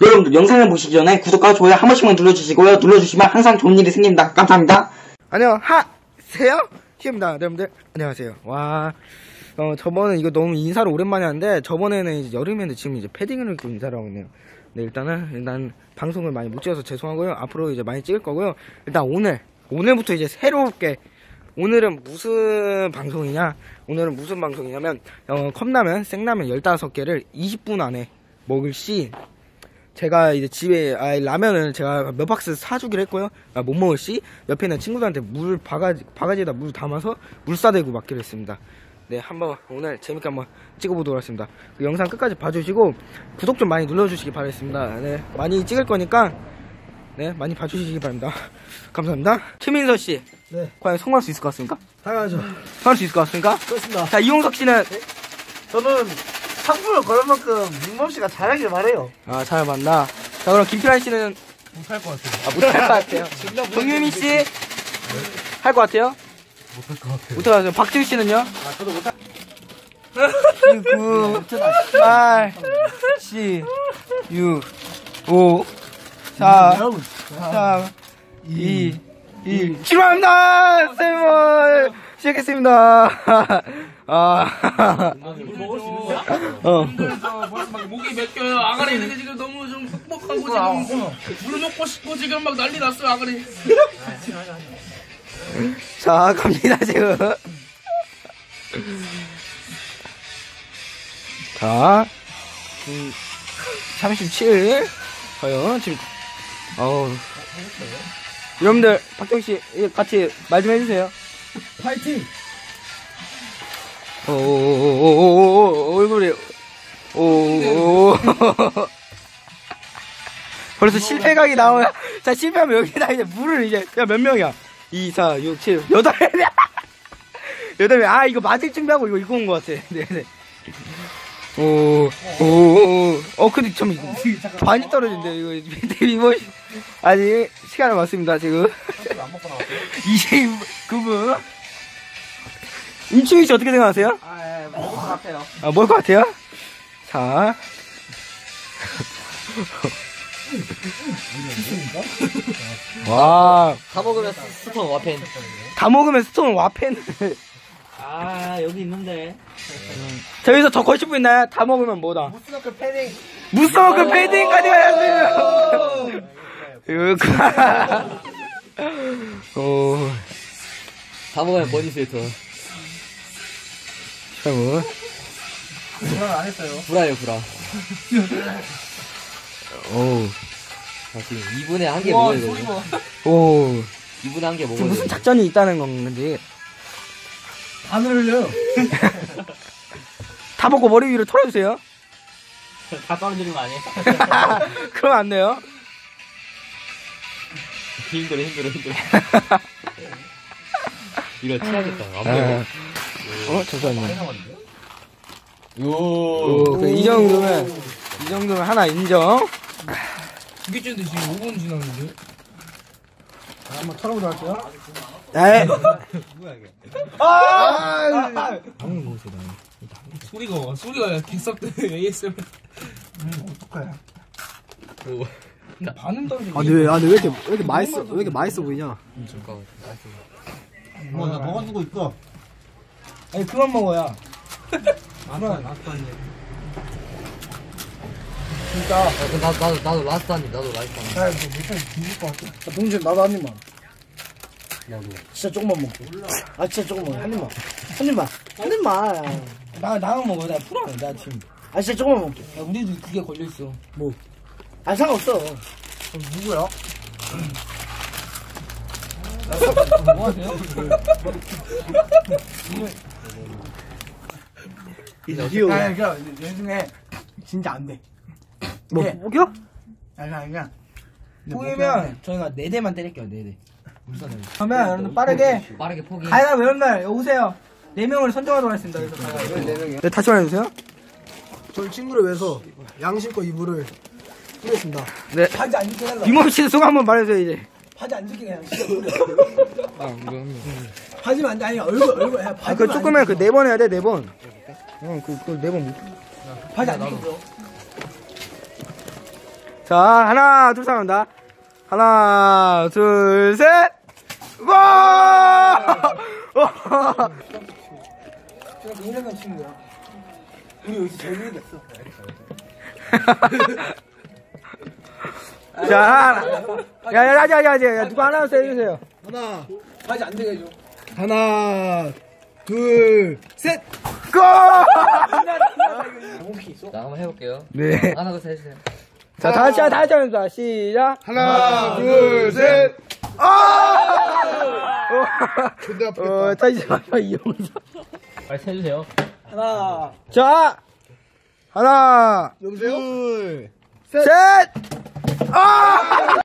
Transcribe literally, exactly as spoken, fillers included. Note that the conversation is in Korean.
여러분들 영상을 보시기 전에 구독과 좋아요 한 번씩만 눌러주시고요. 눌러주시면 항상 좋은 일이 생깁니다. 감사합니다. 안녕하세요. 희입니다. 여러분들 안녕하세요. 와, 어 저번에 이거 너무 인사를 오랜만에 하는데 저번에는 이제 여름인데 지금 이제 패딩을 입고 인사를 하고 있네요. 네, 일단은 일단 방송을 많이 못 찍어서 죄송하고요. 앞으로 이제 많이 찍을 거고요. 일단 오늘 오늘부터 이제 새롭게, 오늘은 무슨 방송이냐? 오늘은 무슨 방송이냐면 어, 컵라면, 생라면 열다섯 개를 이십 분 안에 먹을 시, 제가 이제 집에 아, 라면을 제가 몇 박스 사주기로 했고요. 아, 못 먹을 시 옆에 있는 친구들한테 물 바가지, 바가지에다 물 담아서 물 싸대고 맞기로 했습니다. 네, 한번 오늘 재밌게 한번 찍어보도록 하겠습니다. 그 영상 끝까지 봐주시고 구독 좀 많이 눌러주시기 바라겠습니다. 네, 많이 찍을 거니까 네, 많이 봐주시기 바랍니다. 감사합니다. 최민서 씨, 네, 과연 성공할 수 있을 것 같습니까? 당연하죠. 성공할 수 있을 것 같습니까? 그렇습니다. 자, 이용석 씨는 네? 저는 상품을 걸을 만큼 민범 씨가 잘하길 바래요. 아, 잘 봤나? 자, 그럼 김필환 씨는 못할 것 같아요. 아, 못할 것 같아요. 정유미 씨, 네. 할 것 같아요? 못할 것 같아요. 못할 것 같아요. 박지우 씨는요? 아, 저도 못할. 구, 팔, 칠, 육, 오, 사, 삼, 이, 일. 출발합니다! 쌤을 시작했습니다. 아, 먹을 수 있는 거야? 어. 막 목이 맥혀요. 아가리 있는 게 지금 너무 좀 뻑뻑하고 지금 물 먹고 싶고 지금 막 난리 났어요, 아가리. 자, 갑니다, 지금. 자, 음, 삼십칠. 과연, 지금, 어우. 여러분들, 박정씨, 같이 말 좀 해주세요. 파이팅! 오오오오오오 얼굴이 오오 벌써 실패각이 나오야. 자, 실패하면 여기다 이제 물을 이제 야, 몇 명이야? 이, 사, 육, 칠, 여덟 명. 여덟 명. 아, 이거 맞을 준비하고 이거 입고 온 것 같아. 네네. 오, 오, 오. 어, 근데 좀 많이 떨어진대 이거. 이거 아니, 시간을 맞습니다 지금. 이십구 분. 임충희 씨 어떻게 생각하세요? 아, 예, 먹을 것 같아요. 아, 먹을 것 같아요? 자. 와. 다 먹으면 스톤 와펜. 다 먹으면 스톤 와펜. 아, 여기 있는데. 자, 여기서 더 거실 분 있나요? 다 먹으면 뭐다? 무스너클 패딩. 무스너클 패딩까지 가야지. 이거. 오. 다 먹으면 버니 스웨터. 여러분. 저는 안 했어요. 브라요, 브라. 오. 자, 지금 이 분에 한 개 먹어야 되거든. 오. 이 분에 한 개 먹어야 지금 무슨 되거든. 작전이 있다는 건지. 안 흘려요. 다 먹고 머리 위로 털어주세요. 다 떨어지는 거 아니에요? 그러면 안 돼요. 힘들어, 힘들어, 힘들어. 이거 치야겠다. 안 보여. 아. 어, 잠시만요. 요. 오, 그래, 이 정도면, 이 정도면 하나 인정. 두개 째는데 지금 오 분 지났는데? 자, 한번 털어보도록 할게요. 에이. 아! 소리가 와, 소리가 개썩대. 에이에스엠. 음, 어떡해. 반응 떨어져. 아, 근데 왜, 아, 근데 왜 이렇게, 왜 이렇게 맛있어, 왜 이렇게 맛있어 보이냐? 잠깐만. 뭐, 나 먹어주고 있어. 아니, 그만 먹어야. 나도, 나도 아니. 진짜. 나도, 나도, 나도 라스트 한 입, 나도 라스트 한 입. 야, 이거 못하면 뒤질 것 같아. 야, 동준, 나도 한 입만. 나도. 진짜 조금만 먹게. 아, 진짜 조금만. 한 입만. 한 입만. 한 입만. 나, 나만 먹어. 나 풀어. 나 지금. 아, 진짜 조금만 먹게. 야, 우리도 그게 걸려있어. 뭐? 아, 상관없어. 누구야? 뭐 하세요? 이디오. 아, 야, 그니까, 얘 중에, 진짜 안 돼. 뭐, 네. 포기요? 아, 그냥, 그냥. 포기면 저희가 네 대만 때릴게요, 네 대. 그러면 여러분들 빠르게, 빠르게 포기. 가위바위보 여러분들, 오세요. 네 명을 선정하도록 하겠습니다. 그래서 가위바위보 네 명이요. 네, 다시 말해주세요. 저희 친구를 위해서 양심껏 이불을 뿌렸습니다. 네. 바지 안 젖게 해달라. 이모미 씨도 소감 한번 말해주세요, 이제. 바지 안 젖게 그냥 진짜 뿌려. 아, 그럼. 바지만 안 돼. 아니, 얼굴, 얼굴. 야, 아, 바지만 그 조금만 안 그 네 번 해야 돼, 네 번. 응, 그, 그 네 번 못. 바지 안 젖게. 자, 자, 하나, 둘, 셋 한다. 하나, 둘, 셋! 와! 제가 동생과 친구야. 우리 여기서 제일 됐어. 자, 야, 야, 야, 야, 야, 야, 누가 하나 해주세요. 하나. 아직 안 되게 해줘. 하나, 둘, 셋! 고! 자, 한번 해볼게요. 네. 하나, 둘, 셋 해주세요. 자, 다시, 다시 합니다. 시작. 하나, 둘, 셋. 아! 존나 아프겠다. 어, 다시 마지막 이용사. 빨리 해주세요. 하나. 자, 하나, 여보세요? 둘, 셋! 아!